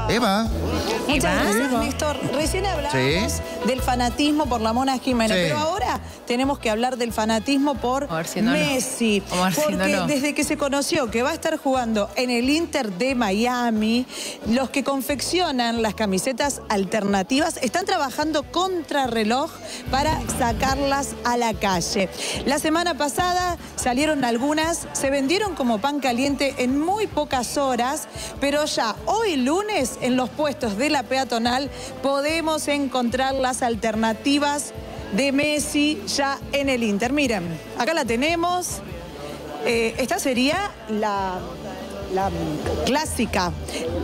Eva. Muchas gracias, Néstor. Recién hablábamos del fanatismo por la Mona Jiménez, pero ahora tenemos que hablar del fanatismo por Messi. Porque desde que se conoció que va a estar jugando en el Inter de Miami, los que confeccionan las camisetas alternativas están trabajando contrarreloj para sacarlas a la calle. La semana pasada salieron algunas, se vendieron como pan caliente en muy pocas horas, pero ya hoy lunes en los puestos de la peatonal podemos encontrar las alternativas de Messi ya en el Inter. Miren, acá la tenemos. Esta sería la clásica.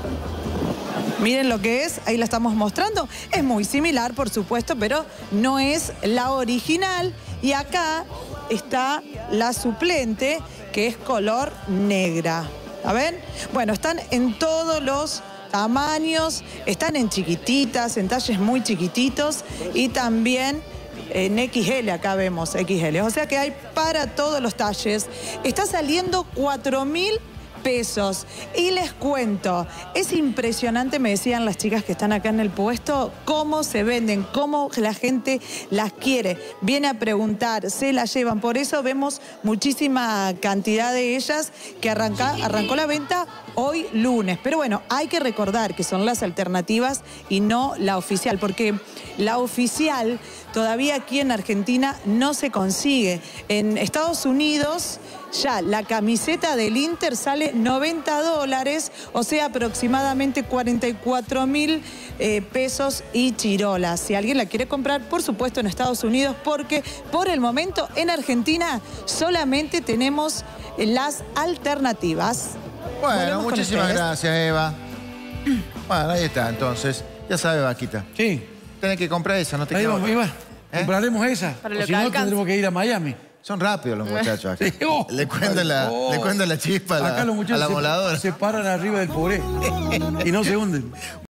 Miren lo que es, ahí la estamos mostrando. Es muy similar, por supuesto, pero no es la original. Y acá está la suplente, que es color negra. ¿A ven? Bueno, están en todos los tamaños, están en chiquititas, en talles muy chiquititos y también en XL, acá vemos XL. O sea que hay para todos los talles. Está saliendo 4.000 pesos. Y les cuento, es impresionante, me decían las chicas que están acá en el puesto, cómo se venden, cómo la gente las quiere. Viene a preguntar, se las llevan. Por eso vemos muchísima cantidad de ellas que arrancó la venta hoy lunes. Pero bueno, hay que recordar que son las alternativas y no la oficial, porque la oficial todavía aquí en Argentina no se consigue. En Estados Unidos ya la camiseta del Inter sale $90, o sea, aproximadamente 44.000 pesos y chirolas. Si alguien la quiere comprar, por supuesto, en Estados Unidos, porque por el momento en Argentina solamente tenemos las alternativas. Bueno, muchísimas gracias, Eva. Bueno, ahí está, entonces. Ya sabe, Vaquita. Sí. Tenés que comprar esa, no te queda otra. Eva, compraremos esa. O si no, tendremos que ir a Miami. Son rápidos los muchachos acá. Sí. Le cuento la chispa a acá los muchachos la moladora. se paran arriba del pobre y no se hunden.